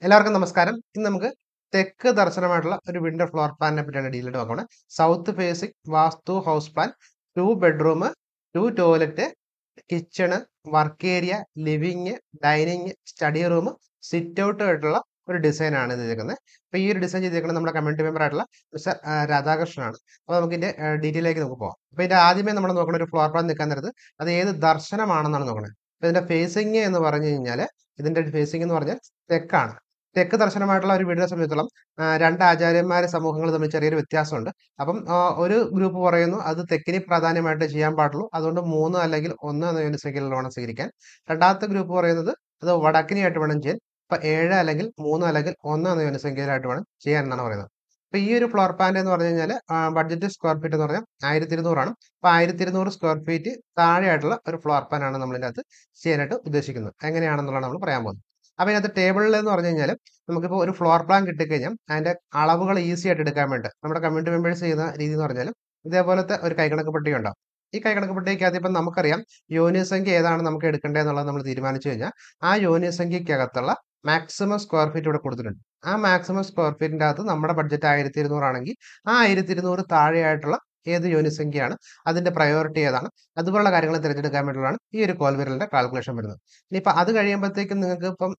എല്ലാവർക്കും നമസ്കാരം. ഇന്ന് നമുക്ക് തെക്ക് ദർശനമായിട്ടുള്ള ഒരു വിൻഡോ ഫ്ലോർ പ്ലാനിനെ പറ്റിയാണ് ഡീലായിട്ട് നോക്കുന്നത്. South facing vastu house plan, 2 bedroom, 2 toilet, kitchen, work area, living, dining, study room, sit out ആയിട്ടുള്ള ഒരു ഡിസൈൻ ആണ് ഇത് ചെയ്തേക്കുന്നത്. അപ്പോൾ ഈ ഒരു ഡിസൈൻ ചെയ്തേക്കുന്നത് നമ്മുടെ കമ്മ്യൂണിറ്റി മെമ്പർ ആയിട്ടുള്ള മിസ്റ്റർ രാധാകൃഷ്ണനാണ്. അപ്പോൾ നമുക്ക് ഇതിന്റെ ഡീറ്റെയിലേക്ക് നമുക്ക് പോകാം. അപ്പോൾ ഇതിന്റെ ആദ്യമേ നമ്മൾ നോക്കുന്ന ഒരു ഫ്ലോർ പ്ലാൻ നിൽക്കാൻ നേരത്ത് അത് ഏത് ദർശനമാണെന്നാണ് നോക്കുന്നത്. അപ്പോൾ ഇതിന്റെ ഫേസിംഗ് എന്ന് പറഞ്ഞു കഴിഞ്ഞാൽ ഇതിന്റെ ഫേസിംഗ് എന്ന് പറഞ്ഞാൽ തെക്കാണ്. തെക്ക് ദർശനമായിട്ടുള്ള ഒരു വീടിനെ സംബന്ധിച്ചിടത്തോളം 2 ആചാര്യന്മാരെ സമൂഹങ്ങൾ തമ്മിൽ ചെറിയൊരു വ്യത്യാസമുണ്ട്. അപ്പം ഒരു ഗ്രൂപ്പ് പറയുന്നു അത് തെക്കിന് പ്രാധാന്യമായിട്ട് ചെയ്യാൻ പാടുള്ളൂ. അതുകൊണ്ട് 3 അല്ലെങ്കിൽ 1 എന്ന യൂണിസെക്കിൽ വേണം സ്വീകരിക്കാൻ. രണ്ടാമത്തെ ഗ്രൂപ്പ് പറയുന്നത് അത് വടക്കിനിയായിട്ട് വേണം ചെയ്യാൻ. ഇപ്പൊ 7 അല്ലെങ്കിൽ 3 അല്ലെങ്കിൽ 1 എന്ന യൂണിസംഖ്യയിലായിട്ട് വേണം ചെയ്യാൻ എന്നാണ് പറയുന്നത്. അപ്പൊ ഈ ഒരു ഫ്ലോർ പ്ലാൻ എന്ന് പറഞ്ഞു കഴിഞ്ഞാൽ ബഡ്ജറ്റ് സ്ക്വയർ ഫീറ്റ് എന്ന് പറഞ്ഞാൽ 1200 ആണ്. അപ്പൊ 1200 സ്ക്വയർ ഫീറ്റ് താഴെയായിട്ടുള്ള ഒരു ഫ്ലോർ പ്ലാൻ ആണ് നമ്മൾ ഇതിനകത്ത് ചെയ്യാനായിട്ട് ഉദ്ദേശിക്കുന്നത്. എങ്ങനെയാണെന്നുള്ളതാണ് നമ്മൾ പറയാൻ പോകുന്നത്. അപ്പൊ ഇതിനകത്ത് ടേബിളിൽ എന്ന് പറഞ്ഞു കഴിഞ്ഞാൽ നമുക്കിപ്പോൾ ഒരു ഫ്ലോർ പ്ലാൻ കിട്ടിക്കഴിഞ്ഞാൽ അതിന്റെ അളവുകൾ ഈസി ആയിട്ട് എടുക്കാൻ വേണ്ടി നമ്മുടെ കമ്മ്യൂണിറ്റി മെമ്പേഴ്സ് ചെയ്യുന്ന രീതി എന്ന് പറഞ്ഞാൽ ഇതേപോലത്തെ ഒരു കൈക്കണക്ക് പട്ടിക ഉണ്ടാവും. ഈ കൈക്കണക്ക് പട്ടികയ്ക്കകത്ത് ഇപ്പം നമുക്കറിയാം യോനിസംഖ്യ ഏതാണ് നമുക്ക് എടുക്കേണ്ടത് എന്നുള്ളത് നമ്മൾ തീരുമാനിച്ചു കഴിഞ്ഞാൽ ആ യോനിസംഖ്യക്കകത്തുള്ള മാക്സിമം സ്ക്വയർ ഫീറ്റ് ഇവിടെ കൊടുത്തിട്ടുണ്ട്. ആ മാക്സിമം സ്ക്വയർ ഫീറ്റിന്റെ അകത്ത് നമ്മുടെ ബഡ്ജറ്റ് 1200 ആണെങ്കിൽ ആ 1200 താഴെയായിട്ടുള്ള ഏത് യോനിസംഖ്യയാണ് അതിന്റെ പ്രയോറിറ്റി ഏതാണ് അതുപോലുള്ള കാര്യങ്ങൾ തിരഞ്ഞെടുക്കാൻ വേണ്ടിയുള്ളതാണ് ഈ ഒരു കോൽവിരലിന്റെ കാൽക്കുലേഷൻ വരുന്നത്. ഇനിയിപ്പോൾ അത് കഴിയുമ്പോഴത്തേക്കും നിങ്ങൾക്ക് ഇപ്പം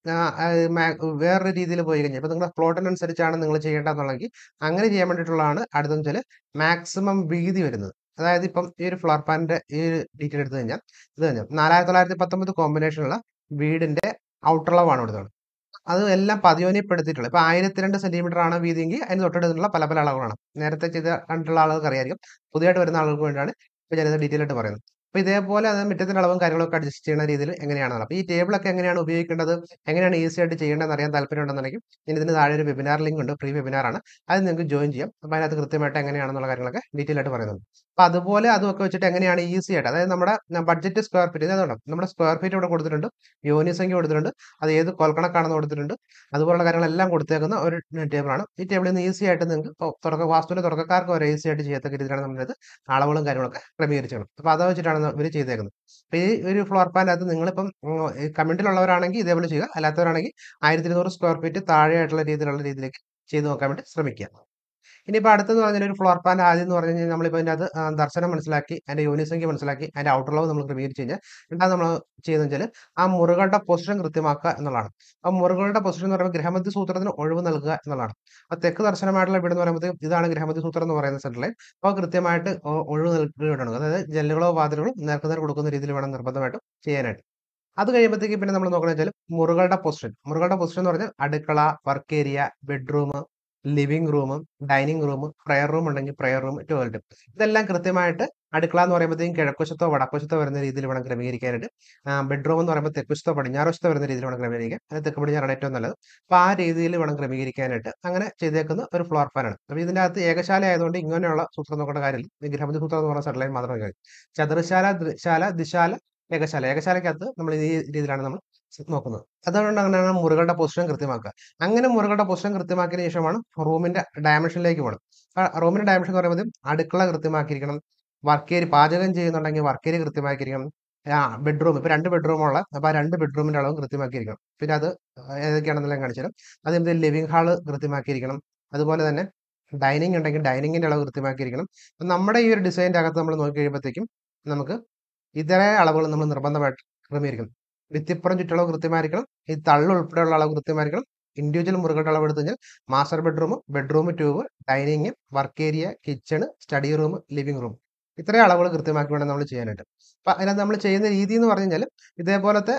വേറൊരു രീതിയിൽ പോയി കഴിഞ്ഞാൽ ഇപ്പം നിങ്ങളുടെ പ്ലോട്ടിനനുസരിച്ചാണ് നിങ്ങൾ ചെയ്യേണ്ടതെന്നുണ്ടെങ്കിൽ അങ്ങനെ ചെയ്യാൻ വേണ്ടിയിട്ടുള്ളതാണ് അടുത്തെന്ന് വെച്ചാൽ മാക്സിമം വീതി വരുന്നത്. അതായത് ഇപ്പം ഈ ഒരു ഫ്ലോർ പ്ലാനിന്റെ ഈ ഒരു ഡീറ്റെയിൽ എടുത്തു കഴിഞ്ഞാൽ ഇത് കഴിഞ്ഞാൽ 4919 കോമ്പിനേഷനുള്ള വീടിന്റെ ഔട്ടളവാണ് കൊടുത്തത്. അത് എല്ലാം പതിയോനിപ്പെടുത്തിയിട്ടുള്ളത്. ഇപ്പൊ 1002 സെന്റിമീറ്റർ ആണ് വീതിയെങ്കിൽ അതിന് തൊട്ടടുത്തുള്ള പല പല അളവുകളാണ്. നേരത്തെ ചെയ്ത കണ്ടിട്ടുള്ള ആളുകൾക്ക് അറിയായിരിക്കും. പുതിയതായിട്ട് വരുന്ന ആളുകൾക്ക് വേണ്ടിയാണ് ഇപ്പൊ ഞാനിത് ഡീറ്റെയിൽ ആയിട്ട് പറയുന്നത്. അപ്പൊ ഇതേപോലെ അത് മുറ്റത്തിന്റെ അളവും കാര്യങ്ങളൊക്കെ അഡ്ജസ്റ്റ് ചെയ്യുന്ന രീതിയിൽ എങ്ങനെയാണെന്ന്. അപ്പൊ ഈ ടേബിളൊക്കെ എങ്ങനെയാണ് ഉപയോഗിക്കേണ്ടത്, എങ്ങനെയാണ് ഈസി ആയിട്ട് ചെയ്യേണ്ടതെന്ന് അറിയാൻ താല്പര്യം ഉണ്ടെന്നുണ്ടെങ്കിൽ ഞാൻ ഇതിന് താഴെ ഒരു വെബിനാർ ലിങ്ക് ഉണ്ട്, ഫ്രീ വെബിനാർ ആണ്. അത് നിങ്ങൾക്ക് ജോയിൻ ചെയ്യാം. അപ്പൊ അതിനകത്ത് കൃത്യമായിട്ട് എങ്ങനെയാണെന്നുള്ള കാര്യങ്ങളൊക്കെ ഡീറ്റെയിൽ ആയിട്ട് പറയുന്നുണ്ട്. അപ്പൊ അതുപോലെ അതുമൊക്കെ വെച്ചിട്ട് എങ്ങനെയാണ് ഈസി ആയിട്ട്, അതായത് നമ്മുടെ ബഡ്ജറ്റ് സ്ക്വയർ ഫീറ്റ് ഇതുണ്ട്, നമ്മുടെ സ്ക്വയർ ഫീറ്റ് ഇവിടെ കൊടുത്തിട്ടുണ്ട്, യോനിസംഖ്യ കൊടുത്തിട്ടുണ്ട്, അത് ഏത് കോൽക്കണക്കാണെന്ന് കൊടുത്തിട്ടുണ്ട്, അതുപോലുള്ള കാര്യങ്ങളെല്ലാം കൊടുത്തേക്കുന്ന ഒരു ടേബിളാണ്. ഈ ടേബിളിൽ നിന്ന് ഈസി ആയിട്ട് നിങ്ങൾക്ക് വാസ്തുവിന്റെ തുടക്കക്കാർക്ക് വരെ ഈസി ആയിട്ട് ചെയ്യത്തക്ക രീതിയിലാണ് നമ്മുടെ അളവുകളും കാര്യങ്ങളൊക്കെ ക്രമീകരിച്ചത്. അപ്പൊ അത് വെച്ചിട്ടാണ് ഇവർ ചെയ്തേക്കുന്നത്. അപ്പൊ ഈ ഒരു ഫ്ലോർ പ്ലാൻ അത് നിങ്ങളിപ്പം കമന്റിലുള്ളവരാണെങ്കിൽ ഇതേപോലെ ചെയ്യുക, അല്ലാത്തവരാണെങ്കിൽ 1200 സ്ക്വയർ ഫീറ്റ് താഴെയായിട്ടുള്ള രീതിയിലേക്ക് ചെയ്ത് നോക്കാൻ വേണ്ടി ശ്രമിക്കുക. ഇനിയിപ്പോൾ അടുത്തെന്ന് പറഞ്ഞാൽ ഒരു ഫ്ലോർ പ്ലാൻ ആദ്യം എന്ന് പറഞ്ഞു കഴിഞ്ഞാൽ നമ്മളിപ്പോൾ അതിൻ്റെ അത് ദർശനം മനസ്സിലാക്കി അതിന്റെ യൂണിസംഖ്യ മനസ്സിലാക്കി അതിന്റെ ഔട്ടർ ലവ് നമ്മൾ ക്രമീകരിച്ച് കഴിഞ്ഞാൽ രണ്ടാമത് നമ്മൾ ചെയ്യുന്നത് വെച്ചാൽ ആ മുറികളുടെ പൊസിഷൻ കൃത്യമാക്കുക എന്നുള്ളതാണ്. ആ മുറികളുടെ പൊസിഷൻ എന്ന് പറയുമ്പോൾ ഗ്രഹമധ്യ സൂത്രത്തിന് ഒഴിവ് നൽകുക എന്നുള്ളതാണ്. ആ തെക്ക് ദർശനമായിട്ടുള്ള വീട് എന്ന് പറയുമ്പോൾ ഇതാണ് ഗ്രഹമധ്യ സൂത്രം എന്ന് പറയുന്ന സെന്ററിൽ അപ്പോൾ കൃത്യമായിട്ട് ഒഴിവ് നൽകുകയാണ്. അതായത് ജനലുകളോ വാതിലുകളോ നേർക്കുനേർ കൊടുക്കുന്ന രീതിയിൽ വേണം നിർബന്ധമായിട്ടും ചെയ്യാനായിട്ട്. അത് കഴിയുമ്പോഴത്തേക്ക് പിന്നെ നമ്മൾ നോക്കണമെന്ന് വെച്ചാൽ മുറികളുടെ പൊസിഷൻ എന്ന് പറഞ്ഞാൽ അടുക്കള, work area, bedroom, living room, dining room, prayer room ഉണ്ടെങ്കിൽ പ്രയർ റൂം, ടോയ്ലറ്റ്, ഇതെല്ലാം കൃത്യമായിട്ട് അടുക്കള എന്ന് പറയുമ്പോഴത്തേക്കും കിഴക്കുവശത്തോ വടക്കുവശത്തോ വരുന്ന രീതിയിൽ വേണം ക്രമീകരിക്കാനായിട്ട്. ബെഡ്റൂം എന്ന് പറയുമ്പോൾ തെക്കുവശത്തോ പടിഞ്ഞാറുവശത്തോ വരുന്ന രീതിയിൽ വേണം ക്രമീകരിക്കാൻ. അത് തെക്ക് പടിഞ്ഞാറാണ് ഏറ്റവും നല്ലത്. അപ്പോൾ ആ രീതിയിൽ വേണം ക്രമീകരിക്കാനായിട്ട്. അങ്ങനെ ചെയ്തേക്കുന്ന ഒരു ഫ്ലോർ പ്ലാനാണ്. അപ്പോൾ ഇതിന്റെ അകത്ത് ഏകശാല ആയതുകൊണ്ട് ഇങ്ങനെയുള്ള സൂത്രം നോക്കേണ്ട കാര്യമില്ല. ഗ്രഹമതി സൂത്രം എന്ന് പറയുന്ന സെഡ്ലൈൻ മാത്രമേ കഴിയും. ചതുരശാല, ദ്വിശാല, ദിശാല, ഏകശാലയ്ക്കകത്ത് നമ്മൾ ഈ രീതിയിലാണ് നമ്മൾ നോക്കുന്നത്. അതുകൊണ്ട് അങ്ങനെയാണ് മുറികളുടെ പൊസിഷൻ കൃത്യമാക്കുക. അങ്ങനെ മുറികളുടെ പൊസിഷൻ കൃത്യമാക്കിയതിനു ശേഷമാണ് റൂമിന്റെ ഡയമെൻഷനിലേക്ക് പോകണം. റൂമിന്റെ ഡയമെൻഷൻ എന്ന് പറയുമ്പോൾ അടുക്കള കൃത്യമാക്കിയിരിക്കണം, വർക്ക് ഏരിയ പാചകം ചെയ്യുന്നുണ്ടെങ്കിൽ വർക്ക് ഏരിയ കൃത്യമാക്കിയിരിക്കണം, ബെഡ്റൂം ഇപ്പൊ 2 ബെഡ്റൂമുള്ള അപ്പൊ ആ 2 ബെഡ്റൂമിന്റെ അളവും കൃത്യമാക്കിയിരിക്കണം. പിന്നെ അത് ഏതൊക്കെയാണെന്നെല്ലാം കാണിച്ചു തരാം. അത് ലിവിംഗ് ഹാള് കൃത്യമാക്കിയിരിക്കണം. അതുപോലെ തന്നെ ഡൈനിങ് ഉണ്ടെങ്കിൽ ഡൈനിങ്ങിന്റെ അളവ് കൃത്യമാക്കിയിരിക്കണം. നമ്മുടെ ഈ ഒരു ഡിസൈനിന്റെ അകത്ത് നമ്മൾ നോക്കി കഴിയുമ്പോഴത്തേക്കും നമുക്ക് ഇതേ അളവുകൾ നമ്മൾ നിർബന്ധമായിട്ട് ക്രമീകരിക്കണം. ഭിത്തിപ്പുറം ചുറ്റളവ് കൃത്യമായിരിക്കണം. ഈ തള്ളു ഉൾപ്പെടെയുള്ള അളവ് കൃത്യമായിരിക്കണം. ഇൻഡിവിജ്വൽ മുറികളുടെ അളവ് എടുത്തു കഴിഞ്ഞാൽ മാസ്റ്റർ ബെഡ്റൂം ട്യൂബ്, dining, work area, kitchen, study room, living room, ഇത്രയും അളവുകൾ കൃത്യമാക്കി വേണം നമ്മൾ ചെയ്യാനായിട്ട്. അപ്പൊ അതിനകത്ത് നമ്മൾ ചെയ്യുന്ന രീതി എന്ന് പറഞ്ഞു കഴിഞ്ഞാൽ ഇതേപോലത്തെ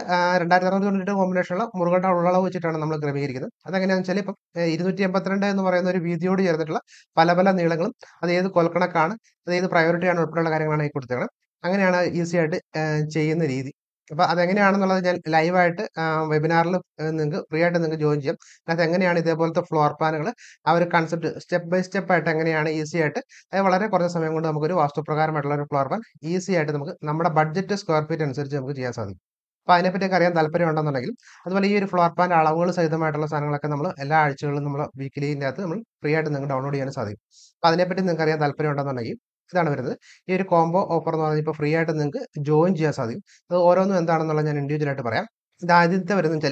2692 കോമ്പിനേഷനുള്ള മുറികളുടെ ഉള്ളളവ് വെച്ചിട്ടാണ് നമ്മൾ ക്രമീകരിക്കുന്നത്. അതെങ്ങനെയാണെന്ന് വെച്ചാൽ ഇപ്പം 282 എന്ന് പറയുന്ന ഒരു വീതിയോട് ചേർന്നിട്ടുള്ള പല പല നീളങ്ങളും അത് ഏത് കൊൽക്കണക്കാണ്, അത് ഏത് പ്രയോറിറ്റിയാണ് ഉൾപ്പെടെയുള്ള കാര്യങ്ങളാണ് ഈ കൊടുത്തേക്കണം. അങ്ങനെയാണ് ഈസി ആയിട്ട് ചെയ്യുന്ന രീതി. അപ്പൊ അതെങ്ങനെയാണെന്നുള്ളത് ഞാൻ ലൈവായിട്ട് വെബിനാറിൽ നിങ്ങൾക്ക് ഫ്രീ ആയിട്ട് നിങ്ങൾക്ക് ജോയിൻ ചെയ്യാം. അത് എങ്ങനെയാണ് ഇതേപോലത്തെ ഫ്ലോർ പ്ലാനുകൾ ആ ഒരു കൺസെപ്റ്റ് സ്റ്റെപ്പ് ബൈ സ്റ്റെപ്പ് ആയിട്ട് എങ്ങനെയാണ് ഈസി ആയിട്ട് അത് വളരെ കുറഞ്ഞ സമയം കൊണ്ട് നമുക്കൊരു വാസ്തുപ്രകാരമായിട്ടുള്ള ഒരു ഫ്ലോർ പ്ലാൻ ഈസി ആയിട്ട് നമുക്ക് നമ്മുടെ ബഡ്ജറ്റ് സ്ക്വയർ ഫീറ്റ് അനുസരിച്ച് നമുക്ക് ചെയ്യാൻ സാധിക്കും. അപ്പൊ അതിനെപ്പറ്റിയൊക്കെ അറിയാൻ താല്പര്യം ഉണ്ടെന്നുണ്ടെങ്കിൽ അതുപോലെ ഈ ഒരു ഫ്ലോർ പ്ലാൻ അളവുകൾ സഹിതമായിട്ടുള്ള സാധനങ്ങളൊക്കെ നമ്മൾ എല്ലാ ആഴ്ചകളിലും നമ്മൾ വീക്കിലിൻ്റെ അകത്ത് നമ്മൾ ഫ്രീ ആയിട്ട് നിങ്ങൾക്ക് ഡൗൺലോഡ് ചെയ്യാൻ സാധിക്കും. അപ്പൊ അതിനെപ്പറ്റി നിങ്ങൾക്ക് അറിയാൻ താല്പര്യം ഉണ്ടെന്നുണ്ടെങ്കിൽ ഇതാണ് വരുന്നത്. ഈ ഒരു കോംബോ ഓഫർ എന്ന് പറഞ്ഞാൽ ഇപ്പോൾ ഫ്രീ ആയിട്ട് നിങ്ങൾക്ക് ജോയിൻ ചെയ്യാൻ സാധിക്കും. അത് ഓരോന്നും എന്താണെന്നുള്ളത് ഞാൻ ഇൻഡിവിജ്വൽ ആയിട്ട് പറയാം. ഇത് ആദ്യത്തെ വരുന്നത് വെച്ചാൽ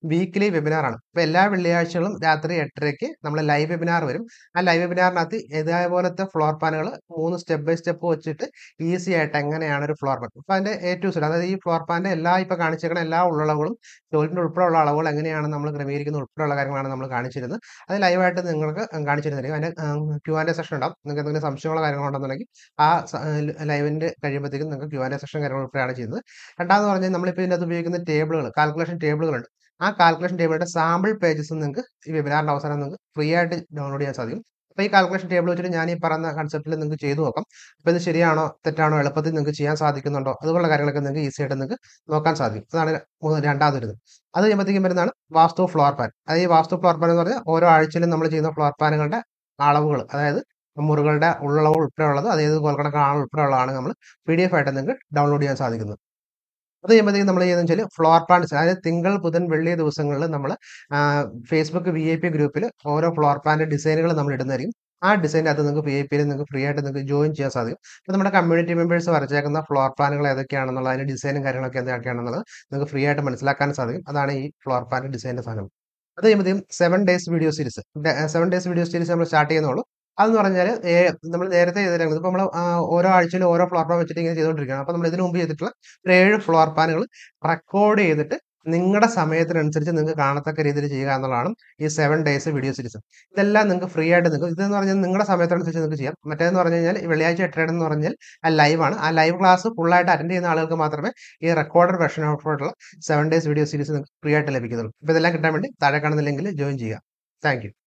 വീക്കിലി വെബിനാറാണ്. അപ്പോൾ എല്ലാ വെള്ളിയാഴ്ചകളും രാത്രി 8:30ക്ക് നമ്മൾ ലൈവ് വെബിനാർ വരും. ആ ലൈവ് വെബിനാറിനകത്ത് ഇതേപോലത്തെ ഫ്ലോർ പ്ലാനുകൾ 3 സ്റ്റെപ്പ് ബൈ സ്റ്റെപ്പ് വെച്ചിട്ട് ഈസി ആയിട്ട് എങ്ങനെയാണ് ഒരു ഫ്ലോർ പ്ലാൻ, അപ്പോൾ അതിൻ്റെ എ ടു സെഡ്, അതായത് ഈ ഫ്ലോർ പ്ലാൻ്റെ എല്ലാ ഇപ്പോൾ കാണിച്ചേക്കുന്ന എല്ലാ ഉള്ളളവുകളും ടോയ്ലറ്റിൻ്റെ ഉൾപ്പെടെയുള്ള അളവുകൾ എങ്ങനെയാണ് നമ്മൾ ക്രമീകരിക്കുന്നത് ഉൾപ്പെടെയുള്ള കാര്യങ്ങളാണ് നമ്മൾ കാണിച്ചിരുന്നത്. അത് ലൈവായിട്ട് നിങ്ങൾക്ക് കാണിച്ചിരുന്നതായിരിക്കും. അതിൻ്റെ Q&A സെഷൻ ഉണ്ടാവും. നിങ്ങൾക്ക് എന്തെങ്കിലും സംശയങ്ങളോ കാര്യങ്ങളോ ഉണ്ടെന്നുണ്ടെങ്കിൽ ആ ലൈവിൻ്റെ കഴിയുമ്പോഴത്തേക്കും നിങ്ങൾക്ക് Q&A സെഷൻ കാര്യങ്ങൾ ഉൾപ്പെടെയാണ് ചെയ്യുന്നത്. രണ്ടാമത് പറഞ്ഞാൽ നമ്മളിപ്പോൾ ഇതിനകത്ത് ഉപയോഗിക്കുന്ന ടേബിളുകൾ, കാൽക്കുലേഷൻ ടേബിളുകളുണ്ട്. ആ കാൽക്കുലേഷൻ ടേബിളിന്റെ സാമ്പിൾ പേജസ് നിങ്ങൾക്ക് ഈ വെബിനാറിന്റെ അവസാനം നിങ്ങൾക്ക് ഫ്രീ ആയിട്ട് ഡൗൺലോഡ് ചെയ്യാൻ സാധിക്കും. അപ്പോൾ ഈ കാൽക്കുലേഷൻ ടേബിൾ വെച്ചിട്ട് ഞാൻ ഈ പറയുന്ന കൺസെപ്റ്റിൽ നിങ്ങൾക്ക് ചെയ്തു നോക്കാം. അപ്പോൾ ഇത് ശരിയാണോ തെറ്റാണോ, എളുപ്പത്തിൽ നിങ്ങൾക്ക് ചെയ്യാൻ സാധിക്കുന്നുണ്ടോ, അതുപോലുള്ള കാര്യങ്ങളൊക്കെ നിങ്ങൾക്ക് ഈസി ആയിട്ട് നിങ്ങൾക്ക് നോക്കാൻ സാധിക്കും. അതാണ് രണ്ടാമതൊരിത്. അത് കഴിയുമ്പോഴത്തേക്കും വരുന്നതാണ് വാസ്തു ഫ്ലോർ പ്ലാൻ. അത് ഈ വാസ്തു ഫ്ലോർ പ്ലാൻ എന്ന് പറഞ്ഞാൽ ഓരോ ആഴ്ചയിലും നമ്മൾ ചെയ്യുന്ന ഫ്ലോർ പ്ലാനുകളുടെ അളവുകൾ, അതായത് മുറികളുടെ ഉള്ളളവ് ഉൾപ്പെടെയുള്ളത്, അതായത് കോൽക്കണക്കാണ് ഉൾപ്പെടെയുള്ളതാണ് നമ്മൾ PDF ആയിട്ട് നിങ്ങൾക്ക് ഡൗൺലോഡ് ചെയ്യാൻ സാധിക്കുന്നത്. അത് കഴിയുമ്പോഴത്തേക്കും നമ്മൾ ചെയ്യുന്നത് വെച്ചാൽ ഫ്ലോർ പ്ലാൻസ്, അതായത് തിങ്കൾ ബുധൻ വെള്ളി ദിവസങ്ങളിൽ നമ്മൾ ഫേസ്ബുക്ക് VIP ഗ്രൂപ്പിൽ ഓരോ ഫ്ലോർ പ്ലാൻ്റെ ഡിസൈനുകൾ നമ്മൾ ഇടുന്നതായിരിക്കും. ആ ഡിസൈൻ്റെ അകത്ത് നിങ്ങൾക്ക് VIP നിങ്ങൾക്ക് ഫ്രീ ആയിട്ട് നിങ്ങൾക്ക് ജോയിൻ ചെയ്യാൻ സാധിക്കും. അപ്പോൾ നമ്മുടെ കമ്മ്യൂണിറ്റി മെമ്പേഴ്സ് വരച്ചേക്കുന്ന ഫ്ലോർ പ്ലാനുകൾ ഏതൊക്കെയാണെന്നുള്ളത്, അതിൻ്റെ ഡിസൈനും കാര്യങ്ങളൊക്കെ എന്തൊക്കെയാണെന്നുള്ളത് നിങ്ങൾക്ക് ഫ്രീ ആയിട്ട് മനസ്സിലാക്കാൻ സാധിക്കും. അതാണ് ഈ ഫ്ലോർ പ്ലാൻ്റെ ഡിസൈൻ്റെ സാധനം. അത് കഴിയുമ്പോഴത്തേക്കും 7 days video series, 7 days video series നമ്മൾ സ്റ്റാർട്ട് ചെയ്യുന്നുള്ളൂ. അതെന്ന് പറഞ്ഞാൽ നമ്മൾ നേരത്തെ ചെയ്തിരുന്നത്, ഇപ്പോൾ നമ്മൾ ഓരോ ആഴ്ചയിലും ഓരോ ഫ്ലോർ പ്ലാൻ വെച്ചിട്ട് ഇങ്ങനെ ചെയ്തുകൊണ്ടിരിക്കുകയാണ്. അപ്പോൾ നമ്മൾ ഇതിനു മുമ്പ് ചെയ്തിട്ടുള്ള ഒരു 7 ഫ്ലോർ പ്ലാനുകൾ റെക്കോർഡ് ചെയ്തിട്ട് നിങ്ങളുടെ സമയത്തിനനുസരിച്ച് നിങ്ങൾക്ക് കാണത്തക്ക രീതിയിൽ ചെയ്യുക എന്നുള്ളതാണ് ഈ 7 ഡേയ്സ് വീഡിയോ സീരീസ്. ഇതെല്ലാം നിങ്ങൾക്ക് ഫ്രീ ആയിട്ട് നിങ്ങൾക്ക്, ഇതെന്ന് പറഞ്ഞാൽ നിങ്ങളുടെ സമയത്തിനനുസരിച്ച് നിങ്ങൾക്ക് ചെയ്യാം. മറ്റേതെന്ന് പറഞ്ഞു കഴിഞ്ഞാൽ വെള്ളിയാഴ്ച 8:30 എന്ന് പറഞ്ഞാൽ ആ ലൈവാണ്. ആ ലൈവ് ക്ലാസ് ഫുള്ളായിട്ട് അറ്റൻഡ് ചെയ്യുന്ന ആളുകൾക്ക് മാത്രമേ ഈ റെക്കോർഡഡ് വെർഷൻ ആയിട്ടുള്ള 7 ഡേയ്സ് വീഡിയോ സീരീസ് നിങ്ങൾക്ക് ഫ്രീ ആയിട്ട് ലഭിക്കുന്നുള്ളൂ. അപ്പോൾ ഇതെല്ലാം കിട്ടാൻ വേണ്ടി താഴെ കാണുന്ന ലിങ്കിൽ ജോയിൻ ചെയ്യുക. Thank U.